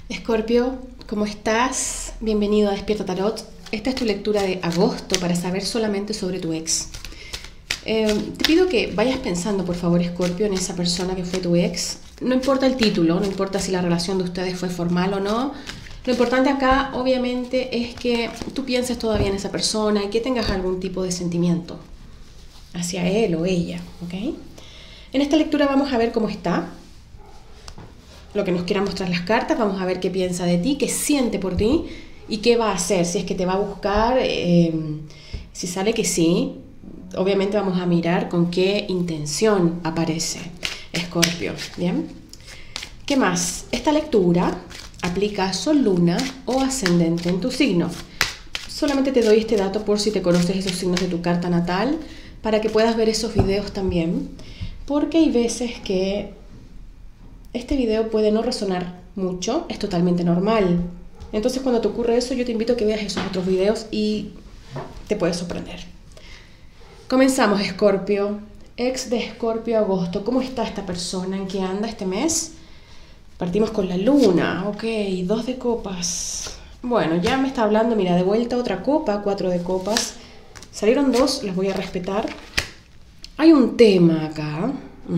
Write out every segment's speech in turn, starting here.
Escorpio, ¿cómo estás? Bienvenido a Despierta Tarot. Esta es tu lectura de agosto para saber solamente sobre tu ex. Te pido que vayas pensando, por favor, Escorpio, en esa persona que fue tu ex. No importa el título, no importa si la relación de ustedes fue formal o no. Lo importante acá, obviamente, es que tú pienses todavía en esa persona y que tengas algún tipo de sentimiento hacia él o ella, ¿ok? En esta lectura vamos a ver cómo está, lo que nos quieran mostrar las cartas, vamos a ver qué piensa de ti, qué siente por ti y qué va a hacer, si es que te va a buscar, si sale que sí, obviamente vamos a mirar con qué intención aparece Escorpio, ¿bien? ¿Qué más? Esta lectura aplica a Sol, Luna o Ascendente en tu signo. Solamente te doy este dato por si te conoces esos signos de tu carta natal, para que puedas ver esos videos también, porque hay veces que este video puede no resonar mucho, es totalmente normal. Entonces cuando te ocurre eso, yo te invito a que veas esos otros videos y te puede sorprender. Comenzamos, Escorpio. Ex de Escorpio, agosto. ¿Cómo está esta persona? ¿En qué anda este mes? Partimos con la luna. Ok, 2 de copas. Bueno, ya me está hablando, mira, de vuelta otra copa, 4 de copas. Salieron 2, las voy a respetar. Hay un tema acá.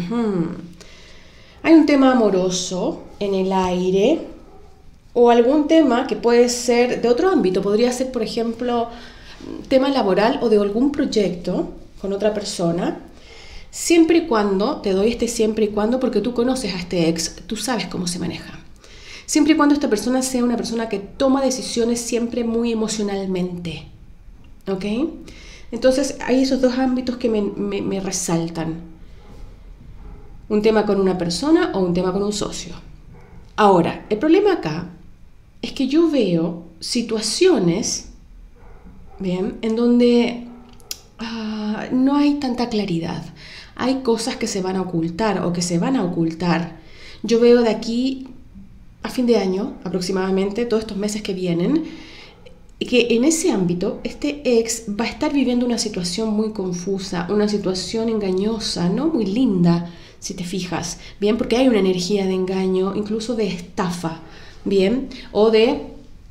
Hay un tema amoroso en el aire o algún tema que puede ser de otro ámbito. Podría ser, por ejemplo, tema laboral o de algún proyecto con otra persona. Siempre y cuando, te doy este siempre y cuando porque tú conoces a este ex, tú sabes cómo se maneja. Siempre y cuando esta persona sea una persona que toma decisiones siempre muy emocionalmente. ¿Ok? Entonces hay esos dos ámbitos que me resaltan. Un tema con una persona o un tema con un socio. Ahora, el problema acá es que yo veo situaciones, bien, en donde no hay tanta claridad. Hay cosas que se van a ocultar o que se van a ocultar. Yo veo de aquí a fin de año, aproximadamente, todos estos meses que vienen, que en ese ámbito este ex va a estar viviendo una situación muy confusa, una situación engañosa, no muy linda, si te fijas, bien, porque hay una energía de engaño, incluso de estafa, bien, o de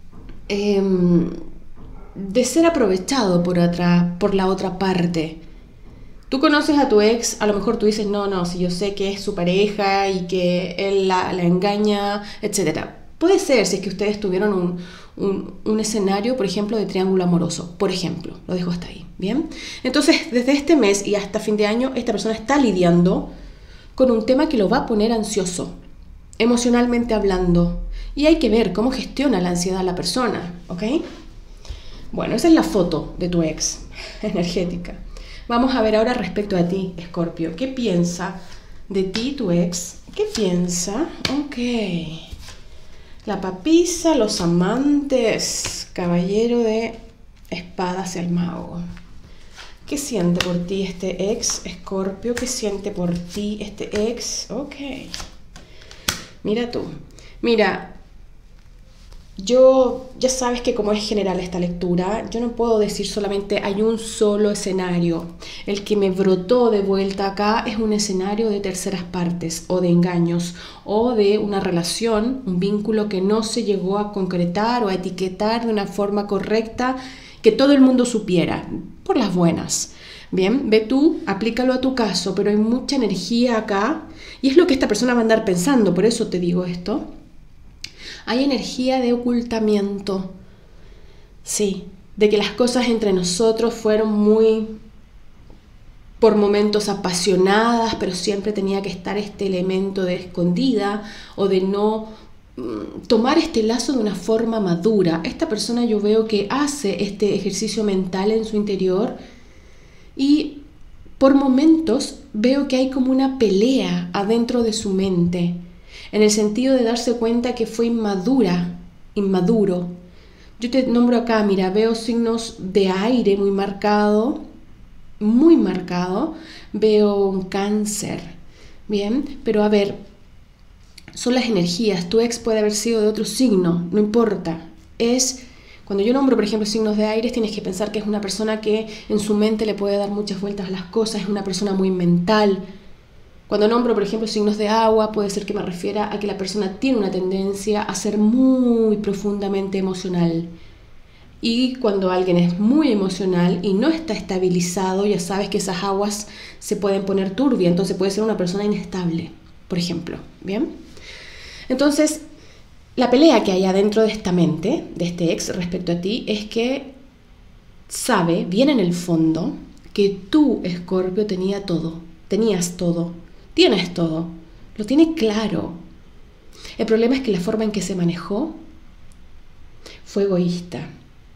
ser aprovechado por la otra parte. Tú conoces a tu ex, a lo mejor tú dices, no, si yo sé que es su pareja y que él la engaña, etc. Puede ser si es que ustedes tuvieron un escenario, por ejemplo, de triángulo amoroso, por ejemplo, lo dejo hasta ahí, ¿bien? Entonces, desde este mes y hasta fin de año, esta persona está lidiando con un tema que lo va a poner ansioso, emocionalmente hablando, y hay que ver cómo gestiona la ansiedad la persona, ¿ok? Bueno, esa es la foto de tu ex energética. Vamos a ver ahora respecto a ti, Escorpio. ¿Qué piensa de ti tu ex? ¿Qué piensa? Ok. La papisa, los amantes, caballero de espadas, el mago. ¿Qué siente por ti este ex, Escorpio? ¿Qué siente por ti este ex? Ok. Mira tú. Mira, yo ya sabes que como es general esta lectura, yo no puedo decir solamente hay un solo escenario. El que me brotó de vuelta acá es un escenario de terceras partes o de engaños o de una relación, un vínculo que no se llegó a concretar o a etiquetar de una forma correcta que todo el mundo supiera, por las buenas. Bien, ve tú, aplícalo a tu caso, pero hay mucha energía acá y es lo que esta persona va a andar pensando, por eso te digo esto. Hay energía de ocultamiento, sí, de que las cosas entre nosotros fueron muy, por momentos apasionadas, pero siempre tenía que estar este elemento de escondida o de no tomar este lazo de una forma madura. Esta persona yo veo que hace este ejercicio mental en su interior y por momentos veo que hay como una pelea adentro de su mente, en el sentido de darse cuenta que fue inmaduro. Yo te nombro acá, mira, veo signos de aire muy marcado, veo un cáncer, bien, pero a ver, son las energías, tu ex puede haber sido de otro signo, no importa, cuando yo nombro, por ejemplo, signos de aire, tienes que pensar que es una persona que en su mente le puede dar muchas vueltas a las cosas, es una persona muy mental, Cuando nombro, por ejemplo, signos de agua, puede ser que me refiera a que la persona tiene una tendencia a ser muy profundamente emocional. Y cuando alguien es muy emocional y no está estabilizado, ya sabes que esas aguas se pueden poner turbias, entonces puede ser una persona inestable, por ejemplo. ¿Bien? Entonces, la pelea que hay adentro de esta mente, de este ex respecto a ti, es que sabe, bien en el fondo, que tú, Escorpio, tenías todo, tienes todo, lo tiene claro. El problema es que la forma en que se manejó fue egoísta.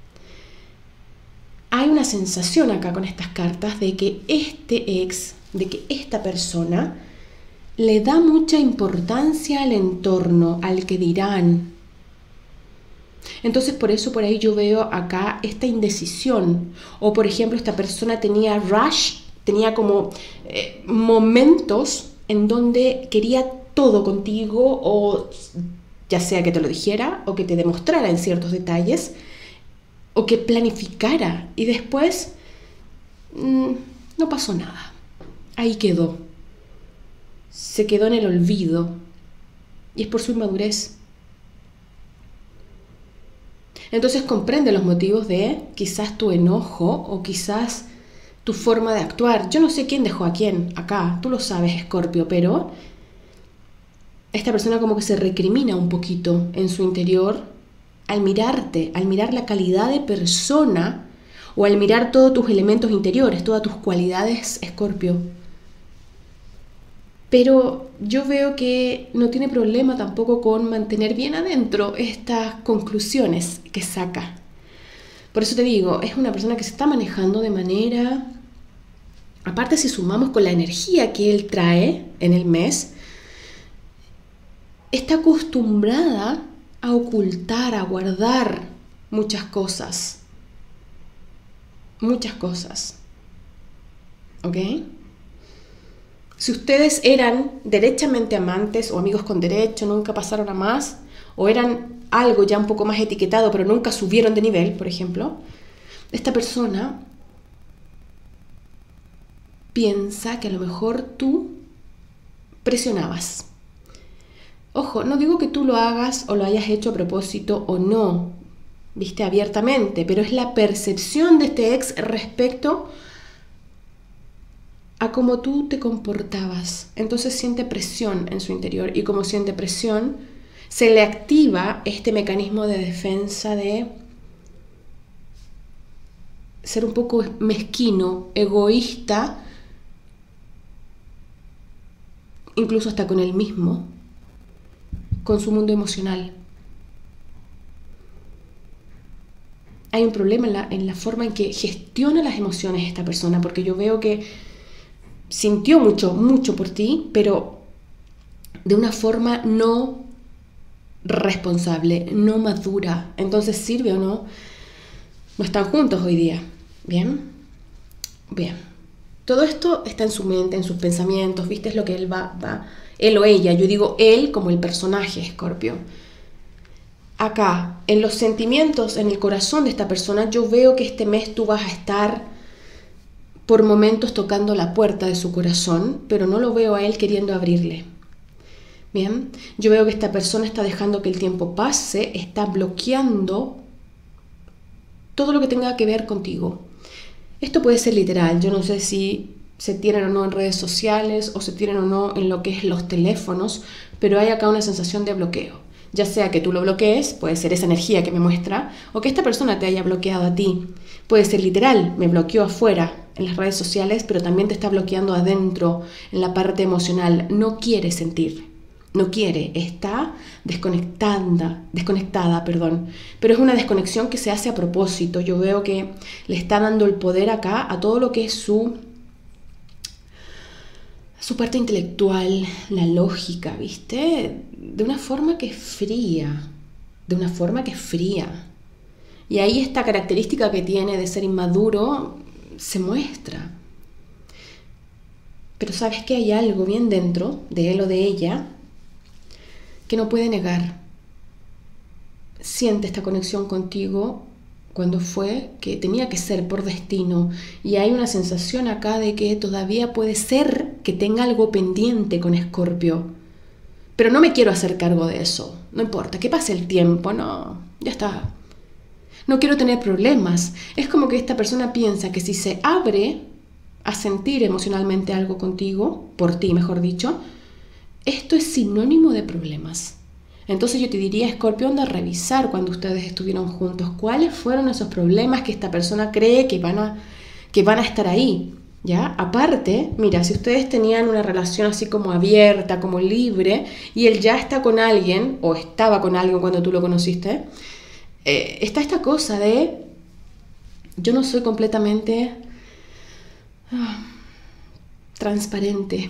Hay una sensación acá con estas cartas de que este ex, de que esta persona le da mucha importancia al entorno, al que dirán. Entonces por eso por ahí yo veo acá esta indecisión. O por ejemplo esta persona tenía rush, tenía como momentos en donde quería todo contigo, o ya sea que te lo dijera o que te demostrara en ciertos detalles o que planificara, y después no pasó nada. Ahí quedó. Se quedó en el olvido. Y es por su inmadurez. Entonces comprende los motivos de quizás tu enojo o quizás tu forma de actuar. Yo no sé quién dejó a quién acá, tú lo sabes, Escorpio, pero esta persona como que se recrimina un poquito en su interior al mirarte, al mirar la calidad de persona o al mirar todos tus elementos interiores, todas tus cualidades, Escorpio. Pero yo veo que no tiene problema tampoco con mantener bien adentro estas conclusiones que saca. Por eso te digo, es una persona que se está manejando de manera... Aparte, si sumamos con la energía que él trae en el mes, está acostumbrada a ocultar, a guardar muchas cosas. Muchas cosas. ¿Ok? Si ustedes eran derechamente amantes o amigos con derecho, nunca pasaron a más, o eran algo ya un poco más etiquetado, pero nunca subieron de nivel, por ejemplo, esta persona piensa que a lo mejor tú presionabas. Ojo, no digo que tú lo hagas o lo hayas hecho a propósito o no, viste, abiertamente, pero es la percepción de este ex respecto a cómo tú te comportabas. Entonces siente presión en su interior, y como siente presión, se le activa este mecanismo de defensa de ser un poco mezquino, egoísta, incluso hasta con él mismo, con su mundo emocional. Hay un problema en la forma en que gestiona las emociones esta persona, porque yo veo que sintió mucho por ti, pero de una forma no responsable, no madura. Entonces, ¿sirve o no? No están juntos hoy día. ¿Bien? Bien. Todo esto está en su mente, en sus pensamientos, ¿viste? Es lo que él él o ella, yo digo él como el personaje, Escorpio. Acá, en los sentimientos, en el corazón de esta persona, yo veo que este mes tú vas a estar por momentos tocando la puerta de su corazón, pero no lo veo a él queriendo abrirle. Bien, yo veo que esta persona está dejando que el tiempo pase, está bloqueando todo lo que tenga que ver contigo. Esto puede ser literal, yo no sé si se tienen o no en redes sociales o se tienen o no en lo que es los teléfonos, pero hay acá una sensación de bloqueo. Ya sea que tú lo bloquees, puede ser esa energía que me muestra, o que esta persona te haya bloqueado a ti. Puede ser literal, me bloqueó afuera en las redes sociales, pero también te está bloqueando adentro, en la parte emocional. No quiere sentir, no quiere, está desconectada, pero es una desconexión que se hace a propósito. Yo veo que le está dando el poder acá a todo lo que es su parte intelectual, la lógica, ¿viste? De una forma que es fría, Y ahí esta característica que tiene de ser inmaduro se muestra. Pero sabes que hay algo bien dentro de él o de ella que no puede negar. Siente esta conexión contigo cuando fue que tenía que ser por destino. Y hay una sensación acá de que todavía puede ser que tenga algo pendiente con Escorpio. Pero no me quiero hacer cargo de eso. No importa, que pase el tiempo, no, ya está. No quiero tener problemas. Es como que esta persona piensa que si se abre a sentir emocionalmente algo contigo, por ti mejor dicho, esto es sinónimo de problemas. Entonces yo te diría, Escorpio, anda a revisar cuando ustedes estuvieron juntos cuáles fueron esos problemas que esta persona cree que van a estar ahí, ¿ya? Aparte, mira, si ustedes tenían una relación así como abierta, como libre, y él ya está con alguien, o estaba con alguien cuando tú lo conociste, está esta cosa de yo no soy completamente transparente.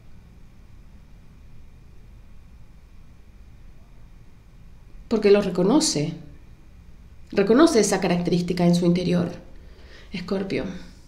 Porque lo reconoce. Reconoce esa característica en su interior. Escorpio.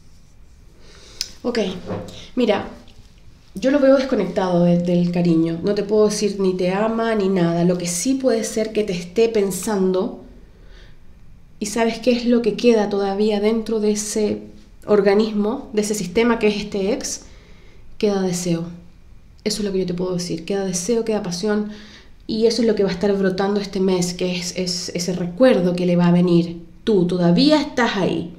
Ok, mira, yo lo veo desconectado del cariño. No te puedo decir ni te ama ni nada. Lo que sí puede ser que te esté pensando y sabes qué es lo que queda todavía dentro de ese organismo, de ese sistema que es este ex. Queda deseo. Eso es lo que yo te puedo decir. Queda deseo, queda pasión. Y eso es lo que va a estar brotando este mes, que es ese recuerdo que le va a venir. Tú todavía estás ahí.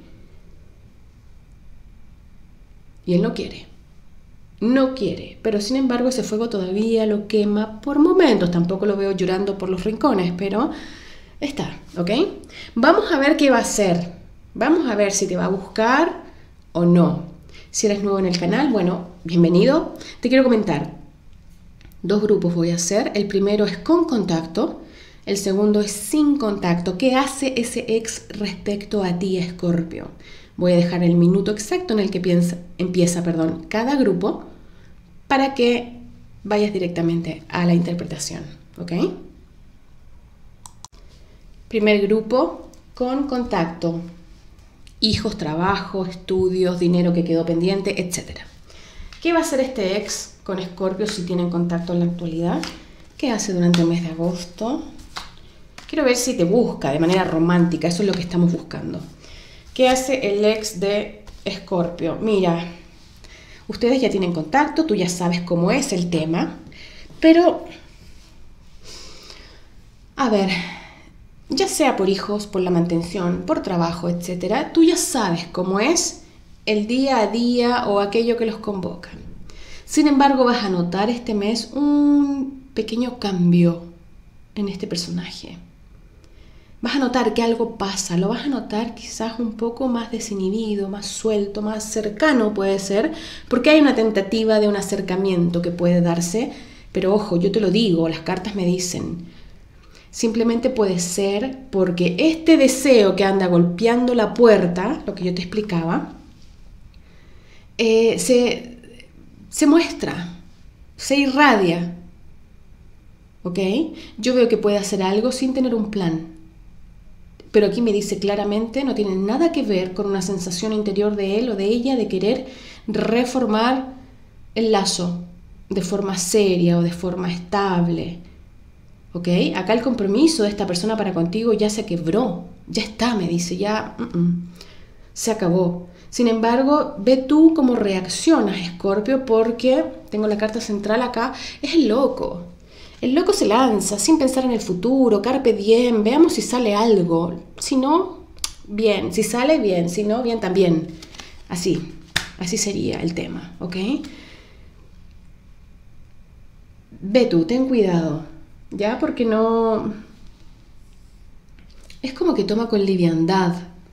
Y él no quiere. No quiere. Pero sin embargo ese fuego todavía lo quema por momentos. Tampoco lo veo llorando por los rincones, pero está, ¿ok? Vamos a ver qué va a hacer. Vamos a ver si te va a buscar o no. Si eres nuevo en el canal, bueno, bienvenido. Te quiero comentar. 2 grupos voy a hacer. El primero es con contacto. El segundo es sin contacto. ¿Qué hace ese ex respecto a ti, Escorpio? Voy a dejar el minuto exacto en el que empieza cada grupo para que vayas directamente a la interpretación. ¿Ok? Primer grupo, con contacto. Hijos, trabajo, estudios, dinero que quedó pendiente, etc. ¿Qué va a hacer este ex con Escorpio si tienen contacto en la actualidad? ¿Qué hace durante el mes de agosto? Quiero ver si te busca de manera romántica, eso es lo que estamos buscando. ¿Qué hace el ex de Escorpio? Mira, ustedes ya tienen contacto, tú ya sabes cómo es el tema, pero, a ver, ya sea por hijos, por la mantención, por trabajo, etc., tú ya sabes cómo es el día a día o aquello que los convoca. Sin embargo, vas a notar este mes un pequeño cambio en este personaje. Vas a notar que algo pasa, lo vas a notar quizás un poco más desinhibido, más suelto, más cercano puede ser, porque hay una tentativa de un acercamiento que puede darse, pero ojo, yo te lo digo, las cartas me dicen, simplemente puede ser porque este deseo que anda golpeando la puerta, lo que yo te explicaba, se muestra, se irradia, ¿ok? Yo veo que puede hacer algo sin tener un plan. Pero aquí me dice claramente, no tiene nada que ver con una sensación interior de él o de ella de querer reformar el lazo de forma seria o de forma estable. ¿Ok? Acá el compromiso de esta persona para contigo ya se quebró, ya está, me dice, ya se acabó. Sin embargo, ve tú cómo reaccionas, Escorpio, porque tengo la carta central acá, es el loco. El loco se lanza sin pensar en el futuro, carpe diem, veamos si sale algo. Si no, bien. Si sale, bien. Si no, bien también. Así sería el tema, ¿ok? Ve tú, ten cuidado, ¿ya? Porque no... Es como que toma con liviandad,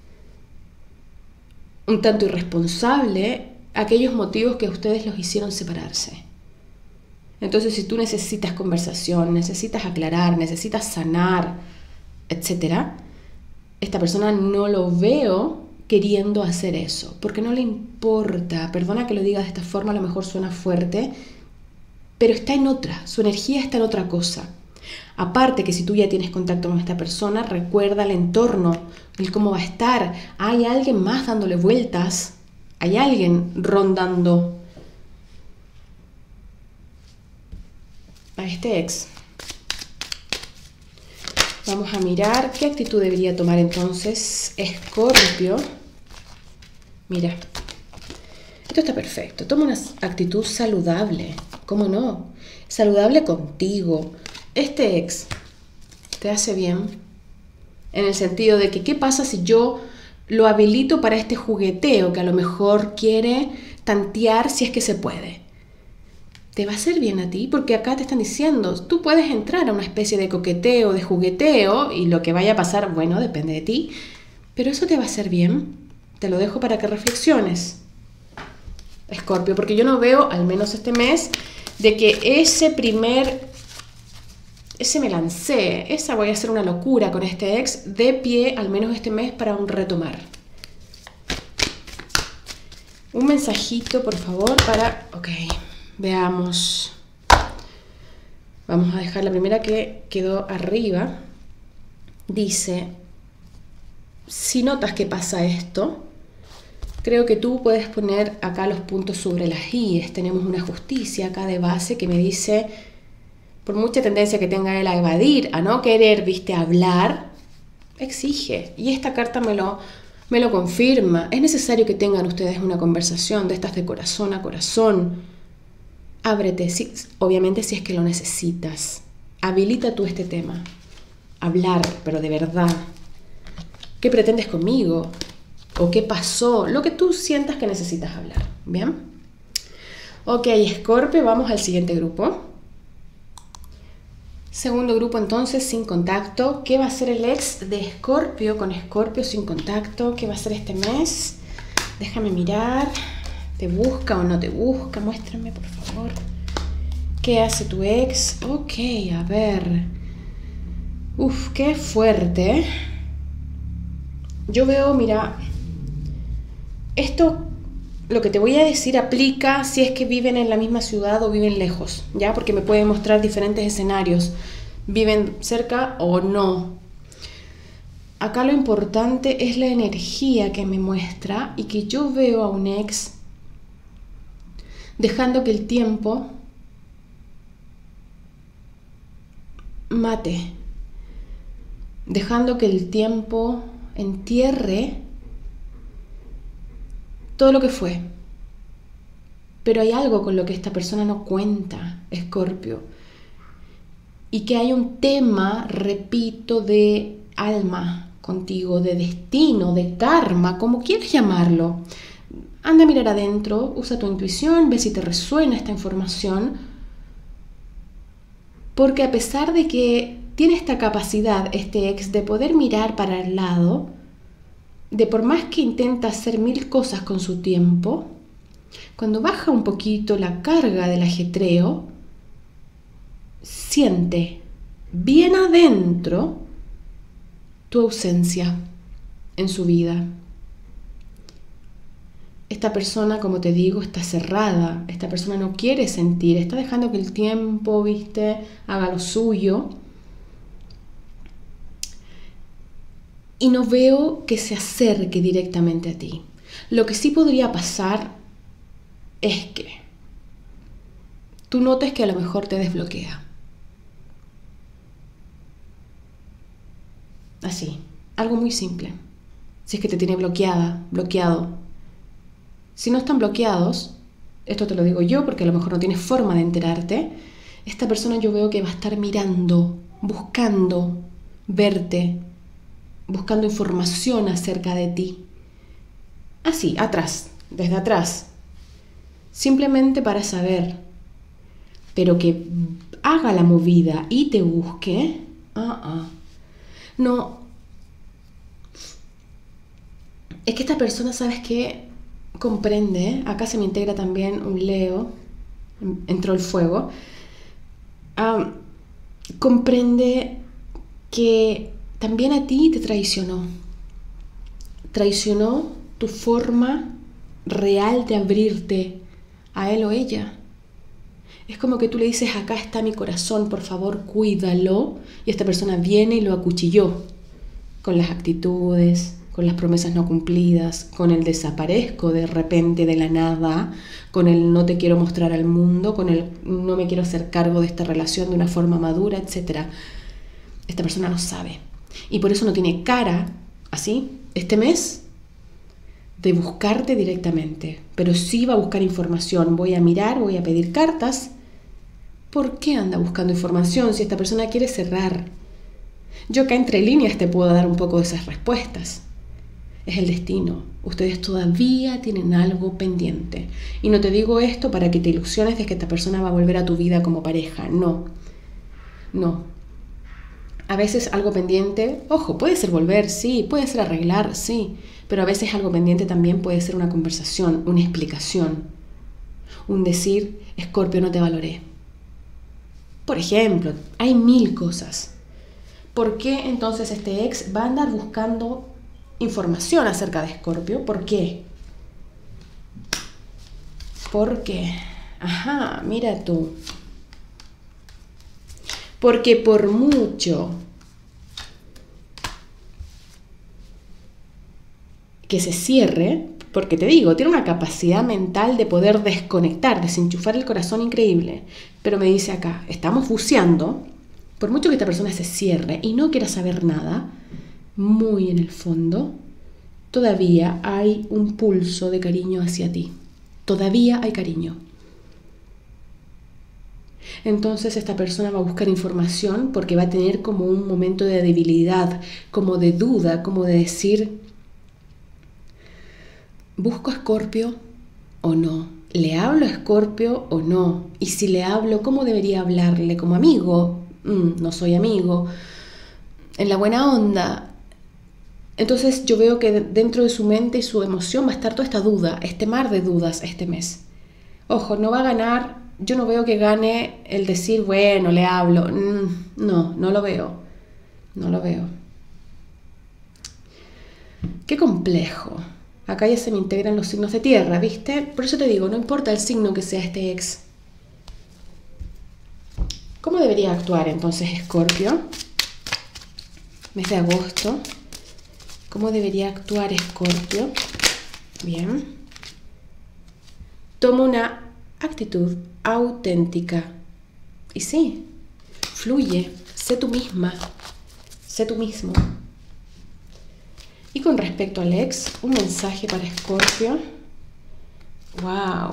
un tanto irresponsable, aquellos motivos que a ustedes los hicieron separarse. Entonces, si tú necesitas conversación, necesitas aclarar, necesitas sanar, etc., esta persona no lo veo queriendo hacer eso, porque no le importa. Perdona que lo diga de esta forma, a lo mejor suena fuerte, pero está en otra, su energía está en otra cosa. Aparte que si tú ya tienes contacto con esta persona, recuerda el entorno, el cómo va a estar. Hay alguien más dándole vueltas, hay alguien rondando a este ex. Vamos a mirar qué actitud debería tomar entonces Escorpio. Mira, Esto está perfecto. Toma una actitud saludable. ¿Cómo no? Saludable contigo. Este ex te hace bien en el sentido de que ¿qué pasa si yo lo habilito para este jugueteo que a lo mejor quiere tantear si es que se puede? Te va a hacer bien a ti porque acá te están diciendo, tú puedes entrar a una especie de coqueteo, de jugueteo y lo que vaya a pasar, bueno, depende de ti, pero eso te va a hacer bien. Te lo dejo para que reflexiones, Escorpio, porque yo no veo, al menos este mes, de que ese me lancé, esa voy a hacer una locura con este ex de pie, al menos este mes, para un retomar. Un mensajito, por favor, para... Ok, veamos. Vamos a dejar la primera que quedó arriba. Dice, si notas que pasa esto, creo que tú puedes poner acá los puntos sobre las íes. Tenemos una justicia acá de base que me dice, por mucha tendencia que tenga él a evadir, a no querer, hablar, exige. Y esta carta me lo confirma. Es necesario que tengan ustedes una conversación de estas de corazón a corazón. Ábrete, obviamente si es que lo necesitas. Habilita tú este tema. Hablar, pero de verdad. ¿Qué pretendes conmigo? ¿O qué pasó? Lo que tú sientas que necesitas hablar. ¿Bien? Ok, Escorpio, vamos al siguiente grupo. Segundo grupo entonces, sin contacto. ¿Qué va a hacer el ex de Escorpio con Escorpio sin contacto? ¿Qué va a hacer este mes? Déjame mirar. ¿Te busca o no te busca? Muéstrame, por favor. ¿Qué hace tu ex? Ok, a ver. Uf, qué fuerte. Yo veo, mira, esto, lo que te voy a decir aplica si es que viven en la misma ciudad o viven lejos, ¿ya? Porque me puede mostrar diferentes escenarios. Viven cerca o no. Acá lo importante es la energía que me muestra y que yo veo a un ex dejando que el tiempo mate, dejando que el tiempo entierre todo lo que fue. Pero hay algo con lo que esta persona no cuenta, Escorpio, y que hay un tema, repito, de alma contigo, de destino, de karma, como quieras llamarlo. Anda a mirar adentro, usa tu intuición, ve si te resuena esta información, porque a pesar de que tiene esta capacidad este ex de poder mirar para el lado, de por más que intenta hacer 1000 cosas con su tiempo, cuando baja un poquito la carga del ajetreo, siente bien adentro tu ausencia en su vida. Esta persona, como te digo, está cerrada. Esta persona no quiere sentir, está dejando que el tiempo, haga lo suyo. Y no veo que se acerque directamente a ti. Lo que sí podría pasar es que tú notes que a lo mejor te desbloquea. Así, algo muy simple. Si es que te tiene bloqueado. Si no están bloqueados, esto te lo digo yo porque a lo mejor no tienes forma de enterarte, esta persona yo veo que va a estar mirando, buscando verte, buscando información acerca de ti. Así, atrás, desde atrás. Simplemente para saber. Pero que haga la movida y te busque. No. Es que esta persona, ¿sabes qué? Comprende. Acá se me integra también un Leo. Entró el fuego. Comprende que también a ti te traicionó. Traicionó tu forma real de abrirte a él o ella. Es como que tú le dices, acá está mi corazón, por favor, cuídalo. Y esta persona viene y lo acuchilló con las actitudes, con las promesas no cumplidas, con el desaparezco de repente de la nada, con el no te quiero mostrar al mundo, con el no me quiero hacer cargo de esta relación de una forma madura, etc. Esta persona no sabe. Y por eso no tiene cara, así, este mes, de buscarte directamente, pero sí va a buscar información. Voy a mirar, voy a pedir cartas. ¿Por qué anda buscando información si esta persona quiere cerrar? Yo acá entre líneas te puedo dar un poco de esas respuestas. Es el destino. Ustedes todavía tienen algo pendiente. Y no te digo esto para que te ilusiones de que esta persona va a volver a tu vida como pareja. No. No. A veces algo pendiente, ojo, puede ser volver, sí, puede ser arreglar, sí, pero a veces algo pendiente también puede ser una conversación, una explicación, un decir, Escorpio, no te valoré. Por ejemplo, hay 1000 cosas. ¿Por qué entonces este ex va a andar buscando información acerca de Escorpio? ¿Por qué? Porque, ajá, mira tú. Porque por mucho que se cierre, porque te digo, tiene una capacidad mental de poder desconectar, desenchufar el corazón increíble. Pero me dice acá, estamos buceando, por mucho que esta persona se cierre y no quiera saber nada, muy en el fondo, todavía hay un pulso de cariño hacia ti. Todavía hay cariño. Entonces esta persona va a buscar información porque va a tener como un momento de debilidad, como de duda, como de decir, ¿busco a Escorpio o no? ¿Le hablo a Escorpio o no? Y si le hablo, ¿cómo debería hablarle? ¿Como amigo? No soy amigo. ¿En la buena onda? Entonces yo veo que dentro de su mente y su emoción va a estar toda esta duda, este mar de dudas este mes. Ojo, no va a ganar, yo no veo que gane el decir, bueno, le hablo. No lo veo. No lo veo. Qué complejo. Acá ya se me integran los signos de tierra, ¿viste? Por eso te digo, no importa el signo que sea este ex. ¿Cómo debería actuar entonces Escorpio? Mes de agosto. ¿Cómo debería actuar Escorpio? Bien. Toma una actitud auténtica. Y sí, fluye, sé tú misma, sé tú mismo. Y con respecto al ex, un mensaje para Escorpio. ¡Wow!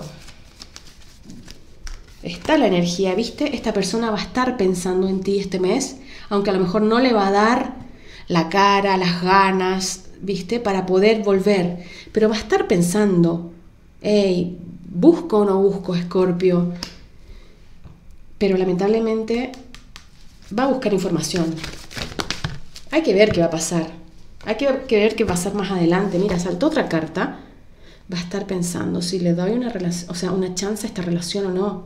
Está la energía, ¿viste? Esta persona va a estar pensando en ti este mes, aunque a lo mejor no le va a dar la cara, las ganas, ¿viste? Para poder volver. Pero va a estar pensando, hey, ¿busco o no busco a Escorpio? Pero lamentablemente va a buscar información. Hay que ver qué va a pasar. Hay que ver qué va a pasar más adelante. Mira, saltó otra carta. Va a estar pensando si le doy una relación, o sea, una chance a esta relación o no.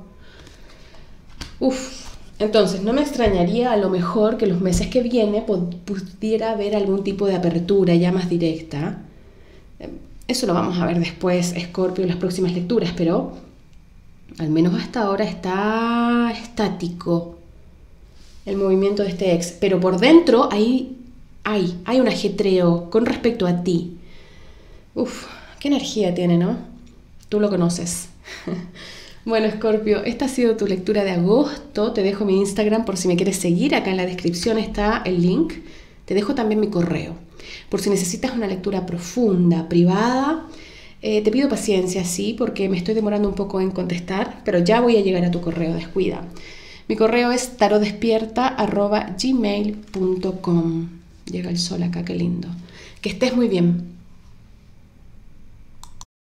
Entonces, no me extrañaría a lo mejor que los meses que viene pudiera haber algún tipo de apertura ya más directa. Eso lo vamos a ver después, Escorpio, en las próximas lecturas, pero al menos hasta ahora está estático el movimiento de este ex. Pero por dentro hay un ajetreo con respecto a ti. Qué energía tiene, ¿no? Tú lo conoces. Bueno, Escorpio, esta ha sido tu lectura de agosto. Te dejo mi Instagram por si me quieres seguir. Acá en la descripción está el link. Te dejo también mi correo. Por si necesitas una lectura profunda, privada, te pido paciencia, sí, porque me estoy demorando un poco en contestar, pero ya voy a llegar a tu correo, descuida. Mi correo es tarotdespierta@gmail.com. Llega el sol acá, qué lindo. Que estés muy bien.